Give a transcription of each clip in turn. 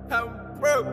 I'm broke.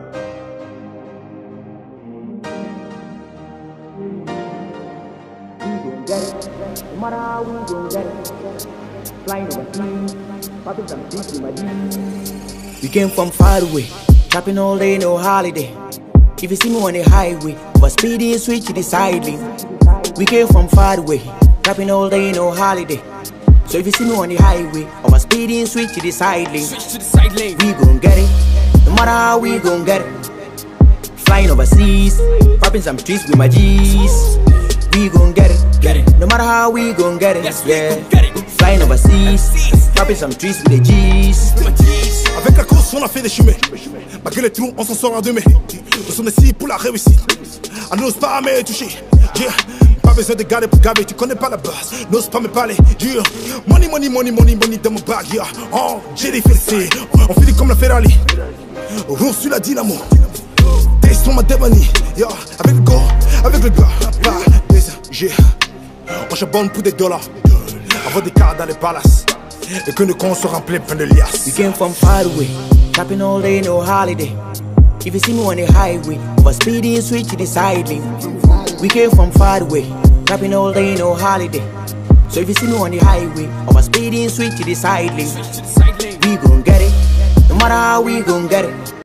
We gon' get it, no matter how we gon' get it. Flying overseas, popping some beats in my jeans. We came from far away, trapping all day, no holiday. If you see me on the highway, over speeding, switch to the side lane. We came from far away, trapping all day, no holiday. So if you see me on the highway, over speeding, switch to the side lane. We gon' get it, no matter how we gon' get it. Flying overseas, popping some streets with my G's. We gon' get it, no matter how we gon' get it. Yeah, flying overseas, popping some streets with the G's. Avec la course on a fait des chemins. Malgré les trous on s'en sort en demain. Nous sommes ici pour la réussite. On n'ose pas me toucher. Yeah. Pas besoin de garder pour gaver, tu connais pas la base. N'ose pas me parler. Yeah. Money, money, money, money, money dans mon bag. Yeah. Oh, j'ai des fessées. On finit comme la Ferrari. Roule sur la dynamo. Taste on ma démanie. Yeah. Avec le go, avec le gars. Pas des yeah. On charbonne pour des dollars. Avoir des cartes dans les palaces. Et que nos comptes se remplissent plein de liasses. We came from far away, trapping all day, no holiday. If you see me on the highway, over speeding, switch to the side lane. We came from far away, trapping all day, no holiday. So if you see me on the highway, over speeding, switch to the side lane. We gon' get it, no matter how we gon' get it.